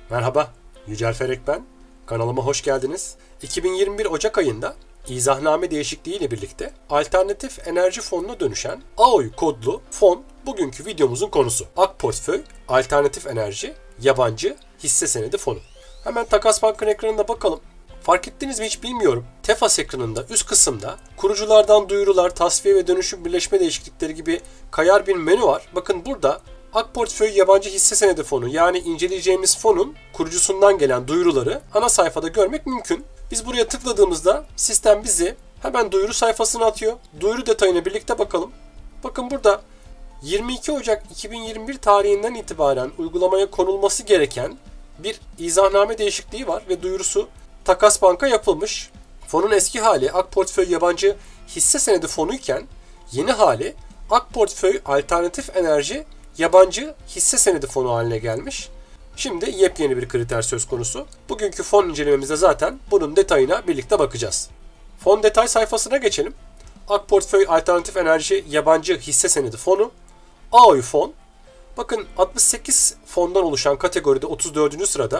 Merhaba, Yücel Ferek ben. Kanalıma hoş geldiniz. 2021 Ocak ayında izahname değişikliği ile birlikte alternatif enerji fonuna dönüşen AOY kodlu fon bugünkü videomuzun konusu. AK Portföy Alternatif Enerji Yabancı Hisse Senedi Fonu. Hemen Takas Bank'ın ekranına bakalım. Fark ettiniz mi hiç bilmiyorum. Tefas ekranında üst kısımda kuruculardan duyurular, tasfiye ve dönüşüm birleşme değişiklikleri gibi kayar bir menü var. Bakın burada AK Portföy Yabancı Hisse Senedi Fonu yani inceleyeceğimiz fonun kurucusundan gelen duyuruları ana sayfada görmek mümkün. Biz buraya tıkladığımızda sistem bizi hemen duyuru sayfasına atıyor. Duyuru detayına birlikte bakalım. Bakın burada 22 Ocak 2021 tarihinden itibaren uygulamaya konulması gereken bir izahname değişikliği var ve duyurusu Takas Bank'a yapılmış. Fonun eski hali AK Portföy Yabancı Hisse Senedi Fonu iken yeni hali AK Portföy Alternatif Enerji Yabancı Hisse Senedi Fonu haline gelmiş. Şimdi yepyeni bir kriter söz konusu. Bugünkü fon incelememizde zaten bunun detayına birlikte bakacağız. Fon detay sayfasına geçelim. AK Portföy Alternatif Enerji Yabancı Hisse Senedi Fonu, AOY fon. Bakın 68 fondan oluşan kategoride 34. sırada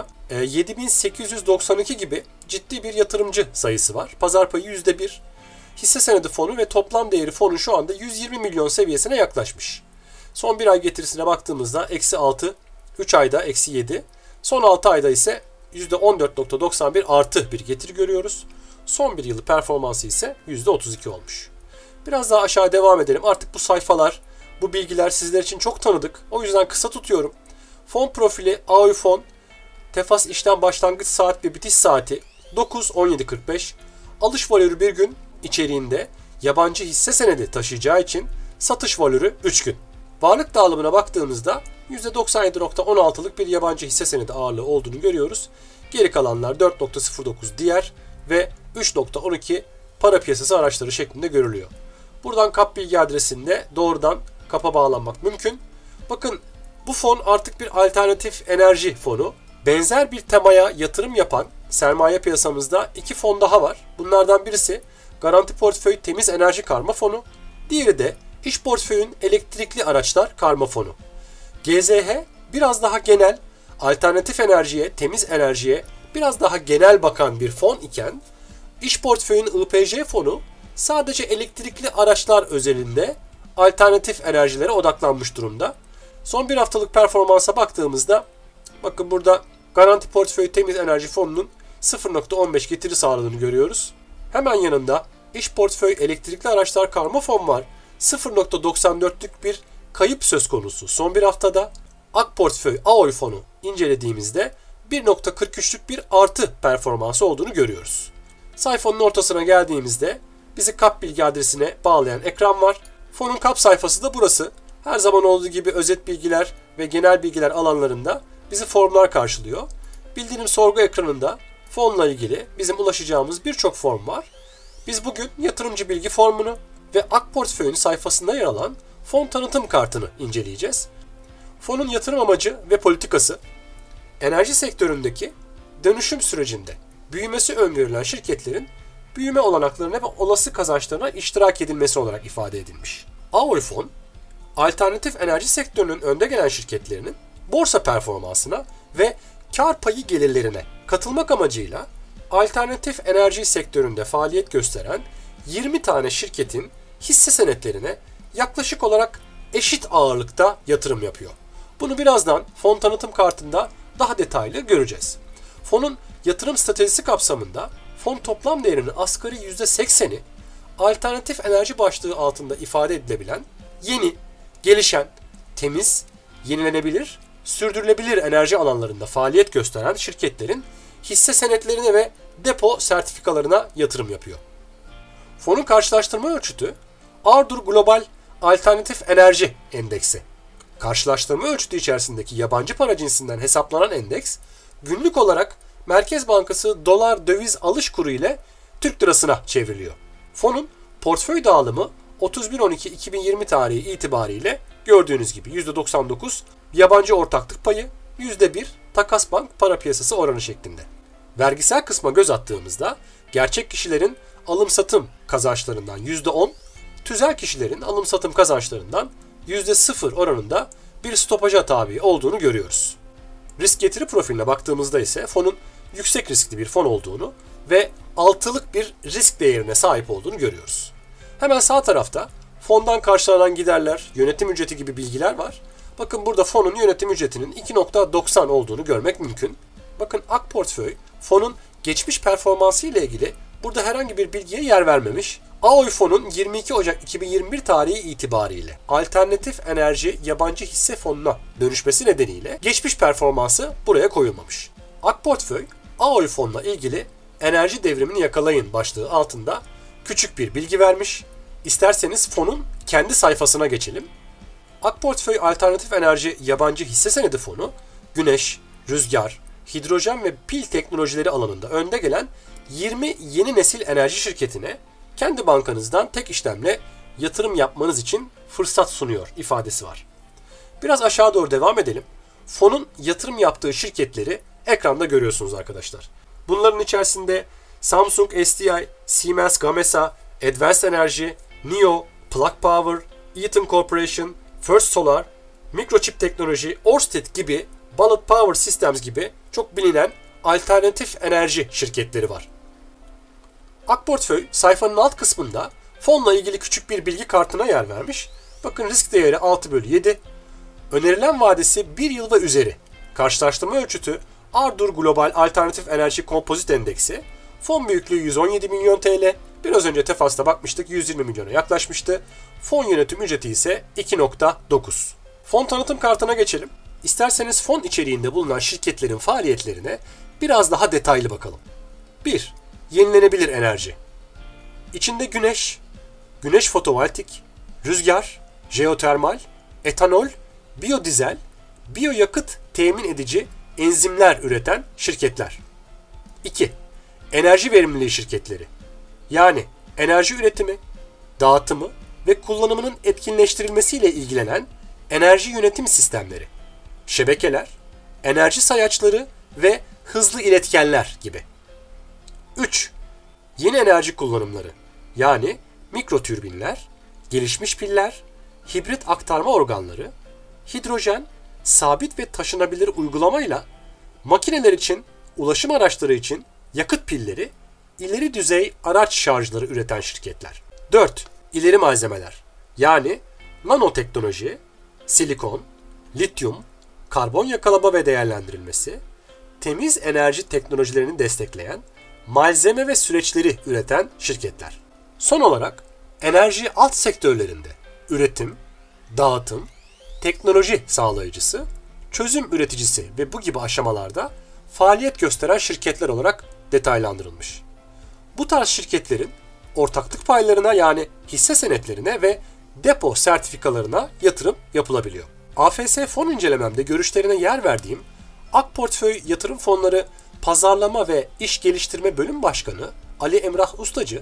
7892 gibi ciddi bir yatırımcı sayısı var. Pazar payı %1. Hisse senedi fonu ve toplam değeri fonun şu anda 120 milyon seviyesine yaklaşmış. Son bir ay getirisine baktığımızda -6, 3 ayda -7, son 6 ayda ise %14.91 artı bir getiri görüyoruz. Son bir yılı performansı ise %32 olmuş. Biraz daha aşağı devam edelim. Artık bu sayfalar, bu bilgiler sizler için çok tanıdık. O yüzden kısa tutuyorum. Fon profili AOY fon, Tefas işlem başlangıç saat ve bitiş saati 9-17.45. Alış valörü bir gün içeriğinde yabancı hisse senedi taşıyacağı için satış valörü 3 gün. Varlık dağılımına baktığımızda %97.16'lık bir yabancı hisse senedi ağırlığı olduğunu görüyoruz. Geri kalanlar 4.09 diğer ve 3.12 para piyasası araçları şeklinde görülüyor. Buradan kap bilgi adresinde doğrudan kapa bağlanmak mümkün. Bakın bu fon artık bir alternatif enerji fonu. Benzer bir temaya yatırım yapan sermaye piyasamızda 2 fon daha var. Bunlardan birisi Garanti Portföy Temiz Enerji Karma Fonu. Diğeri de İş Portföy'ün Elektrikli Araçlar Karma Fonu. GZH biraz daha genel, alternatif enerjiye, temiz enerjiye biraz daha genel bakan bir fon iken İş Portföy'ün IPJ fonu sadece elektrikli araçlar özelinde alternatif enerjilere odaklanmış durumda. Son bir haftalık performansa baktığımızda bakın burada Garanti Portföy Temiz Enerji Fonu'nun 0.15 getiri sağladığını görüyoruz. Hemen yanında İş Portföy Elektrikli Araçlar Karma Fon var. 0.94'lük bir kayıp söz konusu. Son bir haftada AK Portföy AOY fonu incelediğimizde 1.43'lük bir artı performansı olduğunu görüyoruz. Sayfanın ortasına geldiğimizde bizi kap bilgi adresine bağlayan ekran var. Fonun kap sayfası da burası. Her zaman olduğu gibi özet bilgiler ve genel bilgiler alanlarında bizi formlar karşılıyor. Bildirim sorgu ekranında fonla ilgili bizim ulaşacağımız birçok form var. Biz bugün yatırımcı bilgi formunu ve AK Portföy'ün sayfasında yer alan fon tanıtım kartını inceleyeceğiz. Fonun yatırım amacı ve politikası, enerji sektöründeki dönüşüm sürecinde büyümesi öngörülen şirketlerin büyüme olanaklarına ve olası kazançlarına iştirak edilmesi olarak ifade edilmiş. AOY fon, alternatif enerji sektörünün önde gelen şirketlerinin borsa performansına ve kar payı gelirlerine katılmak amacıyla alternatif enerji sektöründe faaliyet gösteren 20 tane şirketin hisse senetlerine yaklaşık olarak eşit ağırlıkta yatırım yapıyor. Bunu birazdan fon tanıtım kartında daha detaylı göreceğiz. Fonun yatırım stratejisi kapsamında fon toplam değerinin asgari %80'i alternatif enerji başlığı altında ifade edilebilen yeni, gelişen, temiz, yenilenebilir, sürdürülebilir enerji alanlarında faaliyet gösteren şirketlerin hisse senetlerine ve depo sertifikalarına yatırım yapıyor. Fonun karşılaştırma ölçütü Ardur Global Alternatif Enerji Endeksi. Karşılaştırma ölçütü içerisindeki yabancı para cinsinden hesaplanan endeks, günlük olarak Merkez Bankası dolar döviz alış kuru ile Türk lirasına çevriliyor. Fonun portföy dağılımı 31.12.2020 tarihi itibariyle gördüğünüz gibi %99 yabancı ortaklık payı, %1 Takas Bank para piyasası oranı şeklinde. Vergisel kısma göz attığımızda gerçek kişilerin alım-satım kazançlarından %10, tüzel kişilerin alım-satım kazançlarından %0 oranında bir stopaja tabi olduğunu görüyoruz. Risk getiri profiline baktığımızda ise fonun yüksek riskli bir fon olduğunu ve 6'lık bir risk değerine sahip olduğunu görüyoruz. Hemen sağ tarafta fondan karşılanan giderler, yönetim ücreti gibi bilgiler var. Bakın burada fonun yönetim ücretinin 2.90 olduğunu görmek mümkün. Bakın Ak Portföy fonun geçmiş performansı ile ilgili burada herhangi bir bilgiye yer vermemiş. AOY fonun 22 Ocak 2021 tarihi itibariyle alternatif enerji yabancı hisse fonuna dönüşmesi nedeniyle geçmiş performansı buraya koyulmamış. Ak Portföy AOY fonla ilgili enerji devrimini yakalayın başlığı altında küçük bir bilgi vermiş. İsterseniz fonun kendi sayfasına geçelim. Ak Portföy Alternatif Enerji Yabancı Hisse Senedi Fonu, güneş, rüzgar, hidrojen ve pil teknolojileri alanında önde gelen 20 yeni nesil enerji şirketine kendi bankanızdan tek işlemle yatırım yapmanız için fırsat sunuyor ifadesi var. Biraz aşağı doğru devam edelim. Fonun yatırım yaptığı şirketleri ekranda görüyorsunuz arkadaşlar. Bunların içerisinde Samsung SDI, Siemens Gamesa, Advanced Energy, NIO, Plug Power, Eaton Corporation, First Solar, Microchip Teknoloji, Ørsted gibi, Ballard Power Systems gibi çok bilinen alternatif enerji şirketleri var. Ak Portföy sayfanın alt kısmında fonla ilgili küçük bir bilgi kartına yer vermiş. Bakın risk değeri 6/7, önerilen vadesi 1 yıl ve üzeri, karşılaştırma ölçütü Ardur Global Alternatif Enerji Kompozit Endeksi, fon büyüklüğü 117 milyon TL, biraz önce Tefas'ta bakmıştık 120 milyona yaklaşmıştı. Fon yönetim ücreti ise 2.9. Fon tanıtım kartına geçelim. İsterseniz fon içeriğinde bulunan şirketlerin faaliyetlerine biraz daha detaylı bakalım. 1. Yenilenebilir enerji. İçinde güneş fotovoltaik, rüzgar, jeotermal, etanol, biyodizel, biyoyakıt temin edici enzimler üreten şirketler. 2. Enerji verimliliği şirketleri. Yani enerji üretimi, dağıtımı ve kullanımının etkinleştirilmesiyle ilgilenen enerji yönetim sistemleri, şebekeler, enerji sayaçları ve hızlı iletkenler gibi. 3. Yeni enerji kullanımları, yani mikrotürbinler, gelişmiş piller, hibrit aktarma organları, hidrojen, sabit ve taşınabilir uygulamayla makineler için, ulaşım araçları için yakıt pilleri, ileri düzey araç şarjları üreten şirketler. 4. İleri malzemeler, yani nanoteknoloji, silikon, lityum, karbon yakalama ve değerlendirilmesi, temiz enerji teknolojilerini destekleyen malzeme ve süreçleri üreten şirketler. Son olarak enerji alt sektörlerinde üretim, dağıtım, teknoloji sağlayıcısı, çözüm üreticisi ve bu gibi aşamalarda faaliyet gösteren şirketler olarak detaylandırılmış. Bu tarz şirketlerin ortaklık paylarına yani hisse senetlerine ve depo sertifikalarına yatırım yapılabiliyor. AFS fon incelememde görüşlerine yer verdiğim Ak Portföy Yatırım Fonları Pazarlama ve İş Geliştirme Bölüm Başkanı Ali Emrah Ustacı,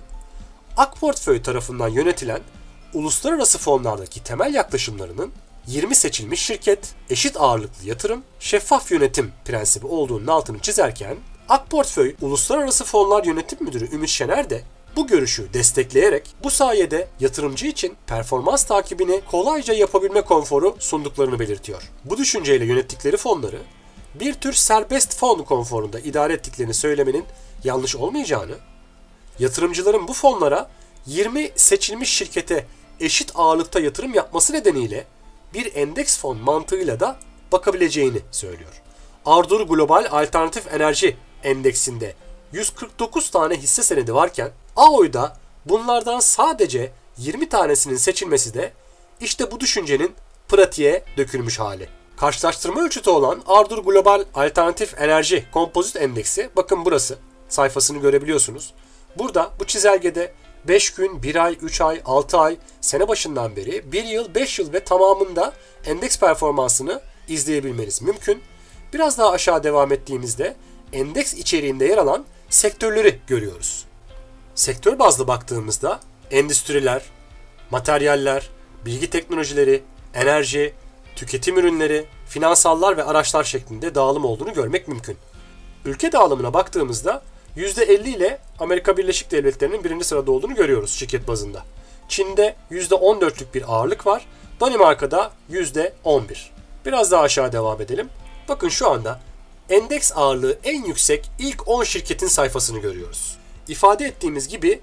Ak Portföy tarafından yönetilen uluslararası fonlardaki temel yaklaşımlarının 20 seçilmiş şirket, eşit ağırlıklı yatırım, şeffaf yönetim prensibi olduğunun altını çizerken, Ak Portföy Uluslararası Fonlar Yönetim Müdürü Ümit Şener de bu görüşü destekleyerek bu sayede yatırımcı için performans takibini kolayca yapabilme konforu sunduklarını belirtiyor. Bu düşünceyle yönettikleri fonları bir tür serbest fon konforunda idare ettiklerini söylemenin yanlış olmayacağını, yatırımcıların bu fonlara 20 seçilmiş şirkete eşit ağırlıkta yatırım yapması nedeniyle bir endeks fon mantığıyla da bakabileceğini söylüyor. Ardur Global Alternatif Enerji Endeksinde 149 tane hisse senedi varken AOY'da bunlardan sadece 20 tanesinin seçilmesi de işte bu düşüncenin pratiğe dökülmüş hali. Karşılaştırma ölçütü olan Ardur Global Alternatif Enerji Kompozit Endeksi, bakın burası, sayfasını görebiliyorsunuz. Burada bu çizelgede 5 gün, 1 ay, 3 ay, 6 ay, sene başından beri 1 yıl, 5 yıl ve tamamında endeks performansını izleyebilmeniz mümkün. Biraz daha aşağı devam ettiğimizde endeks içeriğinde yer alan sektörleri görüyoruz. Sektör bazlı baktığımızda endüstriler, materyaller, bilgi teknolojileri, enerji, tüketim ürünleri, finansallar ve araçlar şeklinde dağılım olduğunu görmek mümkün. Ülke dağılımına baktığımızda %50 ile Amerika Birleşik Devletleri'nin 1. sırada olduğunu görüyoruz şirket bazında. Çin'de %14'lük bir ağırlık var. Danimarka'da %11. Biraz daha aşağı devam edelim. Bakın şu anda endeks ağırlığı en yüksek ilk 10 şirketin sayfasını görüyoruz. İfade ettiğimiz gibi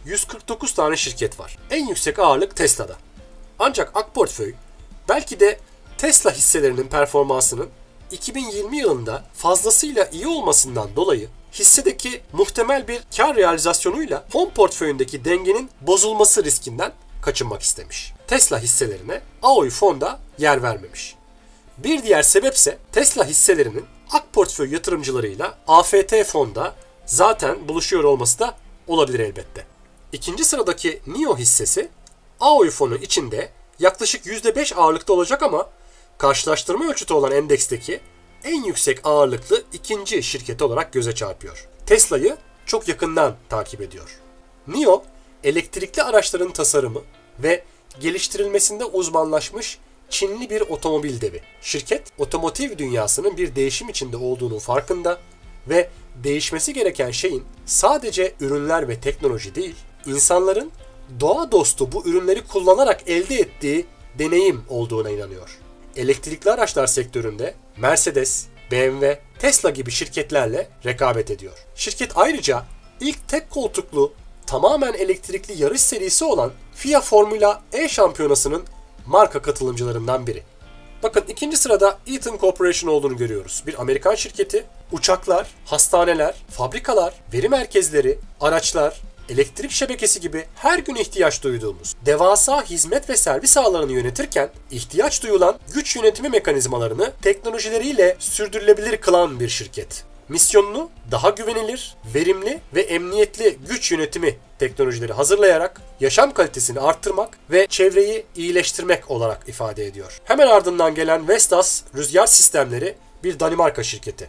149 tane şirket var. En yüksek ağırlık Tesla'da. Ancak Akportföy belki de Tesla hisselerinin performansının 2020 yılında fazlasıyla iyi olmasından dolayı hissedeki muhtemel bir kar realizasyonuyla fon portföyündeki dengenin bozulması riskinden kaçınmak istemiş. Tesla hisselerine Aoi fonda yer vermemiş. Bir diğer sebepse Tesla hisselerinin Akportföy yatırımcılarıyla AFT fonda zaten buluşuyor olması da olabilir elbette. İkinci sıradaki NIO hissesi Aoi fonu içinde yaklaşık %5 ağırlıkta olacak ama karşılaştırma ölçütü olan endeksteki en yüksek ağırlıklı ikinci şirket olarak göze çarpıyor. Tesla'yı çok yakından takip ediyor. NIO, elektrikli araçların tasarımı ve geliştirilmesinde uzmanlaşmış Çinli bir otomobil devi. Şirket, otomotiv dünyasının bir değişim içinde olduğunun farkında ve değişmesi gereken şeyin sadece ürünler ve teknoloji değil, insanların doğa dostu bu ürünleri kullanarak elde ettiği deneyim olduğuna inanıyor. Elektrikli araçlar sektöründe Mercedes, BMW, Tesla gibi şirketlerle rekabet ediyor. Şirket ayrıca ilk tek koltuklu tamamen elektrikli yarış serisi olan FIA Formula E şampiyonasının marka katılımcılarından biri. Bakın ikinci sırada Eaton Corporation olduğunu görüyoruz. Bir Amerikan şirketi, uçaklar, hastaneler, fabrikalar, veri merkezleri, araçlar, elektrik şebekesi gibi her gün ihtiyaç duyduğumuz devasa hizmet ve servis ağlarını yönetirken ihtiyaç duyulan güç yönetimi mekanizmalarını teknolojileriyle sürdürülebilir kılan bir şirket. Misyonunu daha güvenilir, verimli ve emniyetli güç yönetimi teknolojileri hazırlayarak yaşam kalitesini arttırmak ve çevreyi iyileştirmek olarak ifade ediyor. Hemen ardından gelen Vestas Rüzgar Sistemleri bir Danimarka şirketi.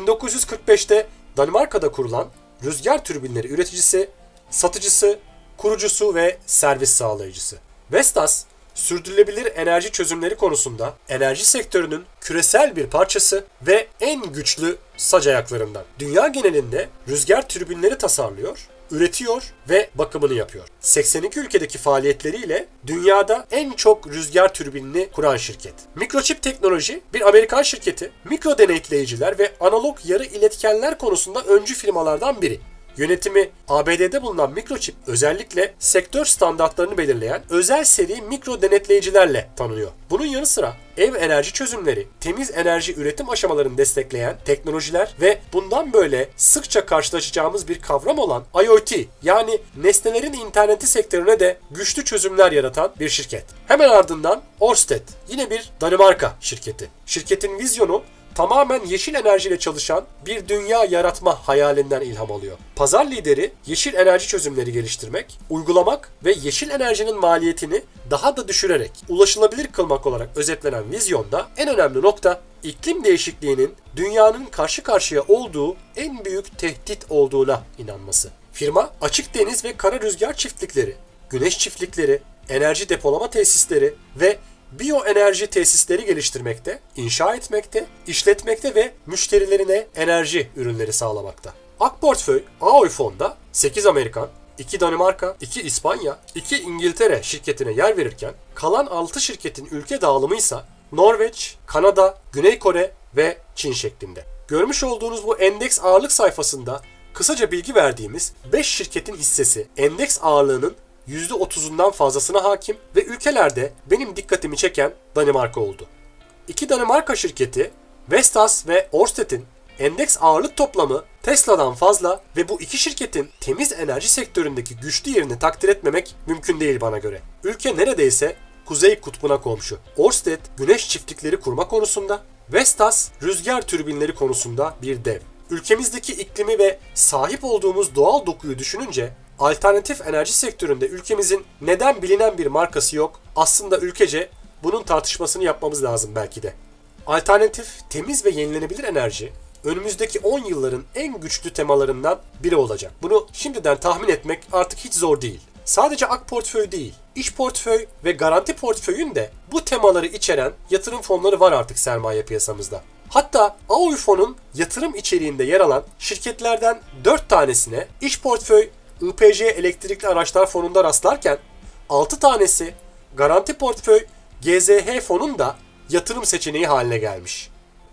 1945'te Danimarka'da kurulan rüzgar türbinleri üreticisi, satıcısı, kurucusu ve servis sağlayıcısı. Vestas, sürdürülebilir enerji çözümleri konusunda enerji sektörünün küresel bir parçası ve en güçlü sac ayaklarından. Dünya genelinde rüzgar türbinleri tasarlıyor, üretiyor ve bakımını yapıyor. 82 ülkedeki faaliyetleriyle dünyada en çok rüzgar türbinini kuran şirket. Microchip Teknoloji bir Amerikan şirketi, mikro denetleyiciler ve analog yarı iletkenler konusunda öncü firmalardan biri. Yönetimi ABD'de bulunan Microchip özellikle sektör standartlarını belirleyen özel seri mikro denetleyicilerle tanınıyor. Bunun yanı sıra ev enerji çözümleri, temiz enerji üretim aşamalarını destekleyen teknolojiler ve bundan böyle sıkça karşılaşacağımız bir kavram olan IoT yani nesnelerin interneti sektörüne de güçlü çözümler yaratan bir şirket. Hemen ardından Ørsted yine bir Danimarka şirketi. Şirketin vizyonu tamamen yeşil enerjiyle çalışan bir dünya yaratma hayalinden ilham alıyor. Pazar lideri yeşil enerji çözümleri geliştirmek, uygulamak ve yeşil enerjinin maliyetini daha da düşürerek ulaşılabilir kılmak olarak özetlenen vizyonda en önemli nokta iklim değişikliğinin dünyanın karşı karşıya olduğu en büyük tehdit olduğuna inanması. Firma açık deniz ve kara rüzgar çiftlikleri, güneş çiftlikleri, enerji depolama tesisleri ve biyoenerji tesisleri geliştirmekte, inşa etmekte, işletmekte ve müşterilerine enerji ürünleri sağlamakta. Akportföy Aoi fonda 8 Amerikan, 2 Danimarka, 2 İspanya, 2 İngiltere şirketine yer verirken kalan 6 şirketin ülke dağılımı ise Norveç, Kanada, Güney Kore ve Çin şeklinde. Görmüş olduğunuz bu endeks ağırlık sayfasında kısaca bilgi verdiğimiz 5 şirketin hissesi endeks ağırlığının %30'undan fazlasına hakim ve ülkelerde benim dikkatimi çeken Danimarka oldu. 2 Danimarka şirketi Vestas ve Ørsted'in endeks ağırlık toplamı Tesla'dan fazla ve bu iki şirketin temiz enerji sektöründeki güçlü yerini takdir etmemek mümkün değil bana göre. Ülke neredeyse Kuzey Kutbu'na komşu. Ørsted güneş çiftlikleri kurma konusunda, Vestas rüzgar türbinleri konusunda bir dev. Ülkemizdeki iklimi ve sahip olduğumuz doğal dokuyu düşününce alternatif enerji sektöründe ülkemizin neden bilinen bir markası yok? Aslında ülkece bunun tartışmasını yapmamız lazım belki de. Alternatif, temiz ve yenilenebilir enerji önümüzdeki 10 yılların en güçlü temalarından biri olacak. Bunu şimdiden tahmin etmek artık hiç zor değil. Sadece Akportföy değil, iş portföy ve garanti portföyün de bu temaları içeren yatırım fonları var artık sermaye piyasamızda. Hatta Aoi fonun yatırım içeriğinde yer alan şirketlerden 4 tanesine iş portföy IPC elektrikli araçlar fonunda rastlarken 6 tanesi garanti portföy GZH fonun da yatırım seçeneği haline gelmiş.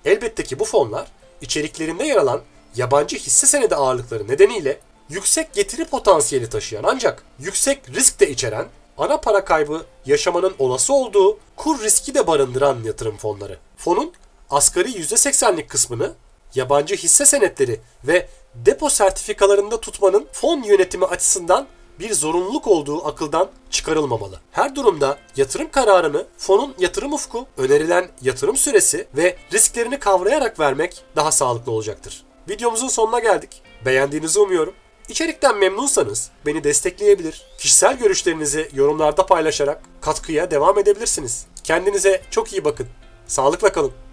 Elbette ki bu fonlar içeriklerinde yer alan yabancı hisse senedi ağırlıkları nedeniyle yüksek getiri potansiyeli taşıyan ancak yüksek risk de içeren, ana para kaybı yaşamanın olası olduğu kur riski de barındıran yatırım fonları. Fonun asgari %80'lik kısmını yabancı hisse senetleri ve depo sertifikalarında tutmanın fon yönetimi açısından bir zorunluluk olduğu akıldan çıkarılmamalı. Her durumda yatırım kararını fonun yatırım ufku, önerilen yatırım süresi ve risklerini kavrayarak vermek daha sağlıklı olacaktır. Videomuzun sonuna geldik. Beğendiğinizi umuyorum. İçerikten memnunsanız beni destekleyebilir, kişisel görüşlerinizi yorumlarda paylaşarak katkıya devam edebilirsiniz. Kendinize çok iyi bakın. Sağlıkla kalın.